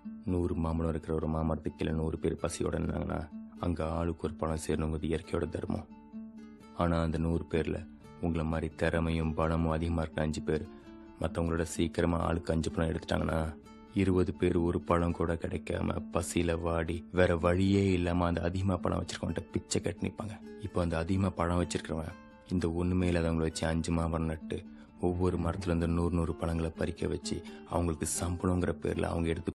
100 மாம்பழம் இருக்கிற ஒரு மாமரத்துக்கு கீழே 100 பேர் பசியோட இருந்தாங்கன்னா அங்கே ஆளுக்கு ஒரு பழம் சேரணுங்கிறது இயற்கையோட தர்மம். ஆனால் அந்த 100 பேரில் உங்களை மாதிரி திறமையும் பலமும் அதிகமாக இருக்க 5 பேர் மற்றவங்களோட சீக்கிரமாக ஆளுக்கு 5 பழம் எடுத்துட்டாங்கன்னா 20 பேர் ஒரு பழம் கூட கிடைக்காம பசியில் வாடி வேற வழியே இல்லாமல் அந்த அதிகமாக பழம் வச்சிருக்கவன்ட்ட பிச்சை கட்டி நிற்பாங்க. இப்போ அந்த அதிகமாக பழம் வச்சிருக்கிறவன் இந்த ஒன்றுமே இல்லாதவங்களை வச்சு 5 மாமரம் நட்டு ஒவ்வொரு மரத்துல இருந்து 100 பழங்களை பறிக்க வச்சு அவங்களுக்கு சம்பளங்கிற பேரில் அவங்க எடுத்து